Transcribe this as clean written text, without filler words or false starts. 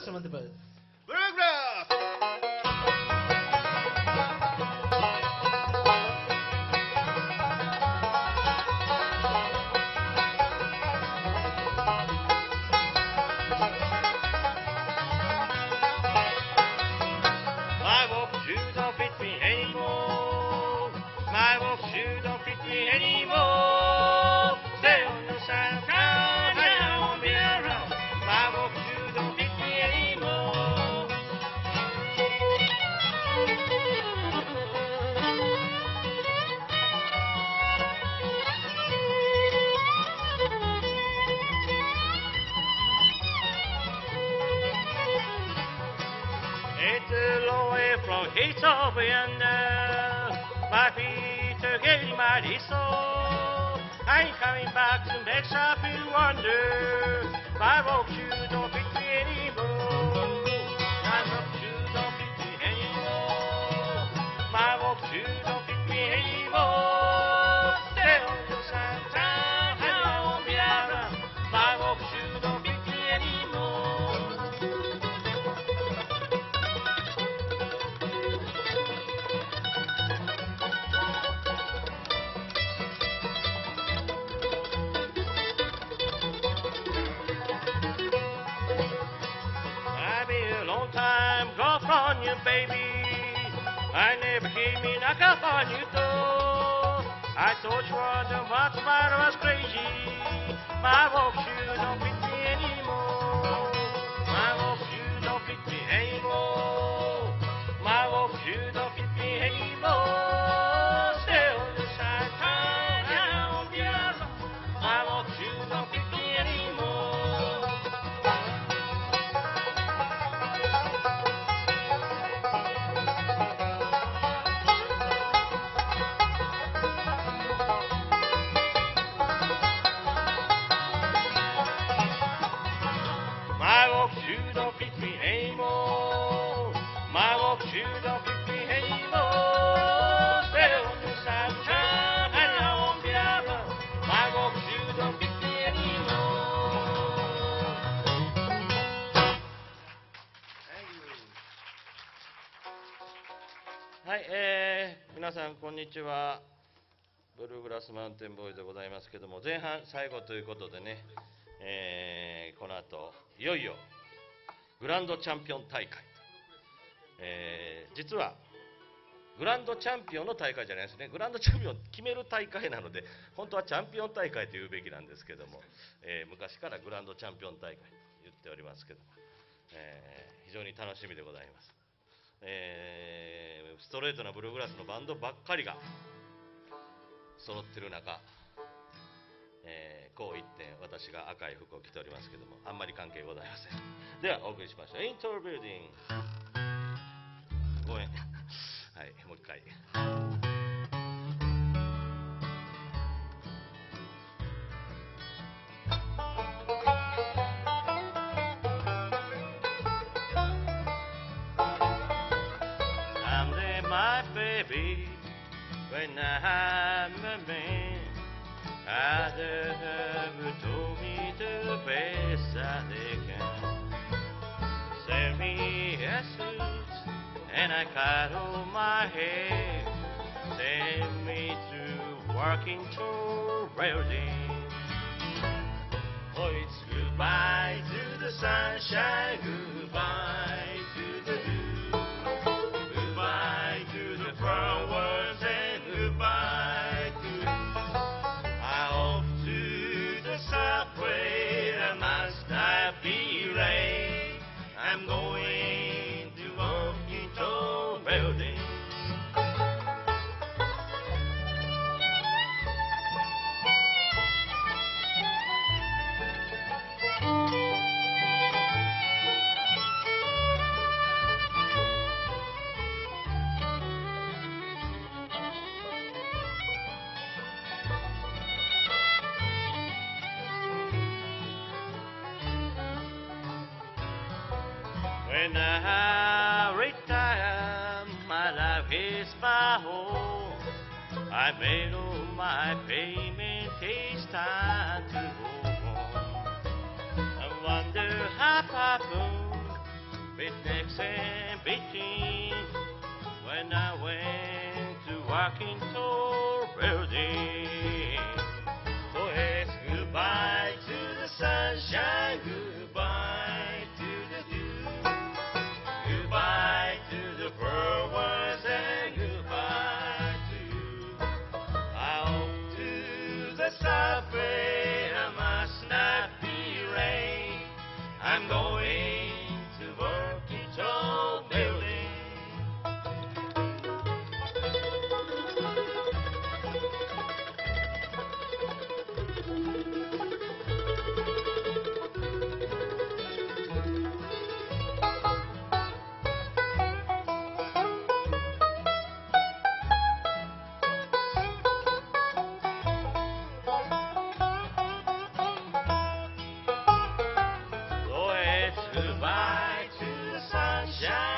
Bluegrass Mountain Boy. Bluegrass! My wolf shoe don't fit me anymore. My wolf shoe don't fit me anymore. Stay on the side of town, I won't be around. My wolf shoe don't fit me anymore. It's a long way from heat over yonder. My feet are getting mighty sore. I ain't coming back to make sure you wonder. My rope shoe don't fit me anymore. My rope shoe don't fit me anymore. My rope shoe don't fit me anymore. Stay on your side of town, and I won't be around. My rope shoe don't fit me anymore. I've been a long time gone from you, baby. I never hear me knock up on your door. I thought you were the much I was crazy. My walk shoe don't fit me anymore. My walk shoe don't fit me anymore. My walk shoe don't fit me anymore. Stay on the side of town, I won't be around. My walk shoe don't fit me anymore. My walk shoe don't fit me anymore. My walk shoe don't fit me anymore. Stay on the side of town, and I won't be around. My walk shoe don't fit me anymore. Thank you. はい、皆さんこんにちは。ブルーグラスマウンテンボーイでございますけども、前半最後ということでね、この後いよいよグランドチャンピオン大会、実はグランドチャンピオンの大会じゃないですね。グランドチャンピオン決める大会なので、本当はチャンピオン大会と言うべきなんですけども、昔からグランドチャンピオン大会と言っておりますけども、非常に楽しみでございます。ストレートなブルーグラスのバンドばっかりが揃ってる中、こう一点私が赤い服を着ておりますけども、あんまり関係ございません。ではお送りしましょう。イントロビルディング。ごめん。はい、もう一回。Someday my baby, when I'm a man, I'd have told me the best that they can. Sell me a suit and I cut all my hair. Send me to working to welding. Oh, it's goodbye to the sunshine, goodbye to the dew, goodbye to the flowers and goodbye to I off to the subway, I must not be late. I'm going to working to welding. When I retire, my life is my home. I made all my payment, it's time to go home. I wonder how Papa in between when I went to walking tall building. So it's goodbye to the sunshine, goodbye to the dew, goodbye to the birds and goodbye to you. Out to the subway, I must not be late. I'm going to work in tall building. So it's goodbye to the sunshine.